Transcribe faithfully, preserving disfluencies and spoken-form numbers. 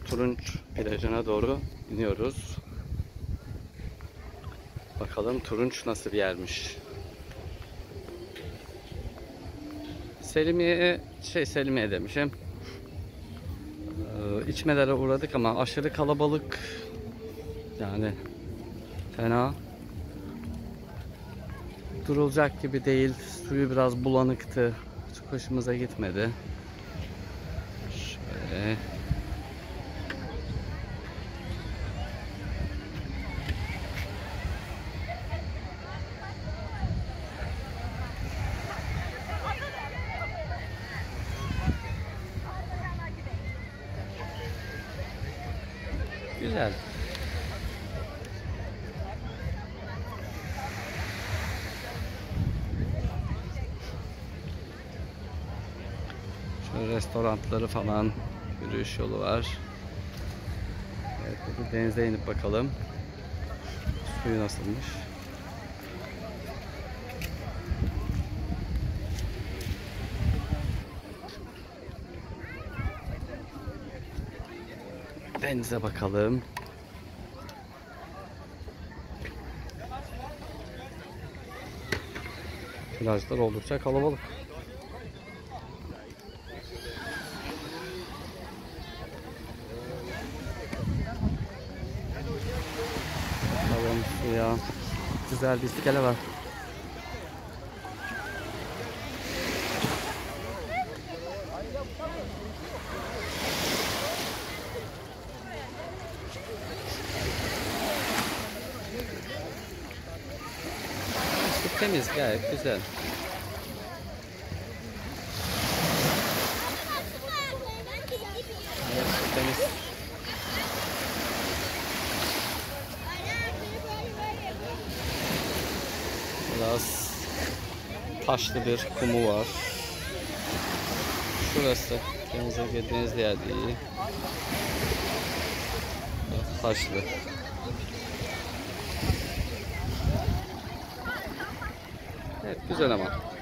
Turunç plajına doğru iniyoruz. Bakalım Turunç nasıl bir yermiş. Selimiye, şey Selimiye demişim. Ee, içmelere uğradık ama aşırı kalabalık. Yani fena. Durulacak gibi değil. Suyu biraz bulanıktı. Çok hoşumuza gitmedi. Şöyle. Güzel. Şöyle restoranları falan, yürüyüş yolu var. Evet, burada denize inip bakalım. Suyu nasılmış? Denize bakalım. Plajlar oldukça kalabalık. Bakalım suya. Güzel bir iskele var. Su temiz, gayet güzel. Evet, su temiz. Biraz taşlı bir kumu var. Şurası denize girdiğiniz yer değil. Biraz taşlı. Evet, güzel ama.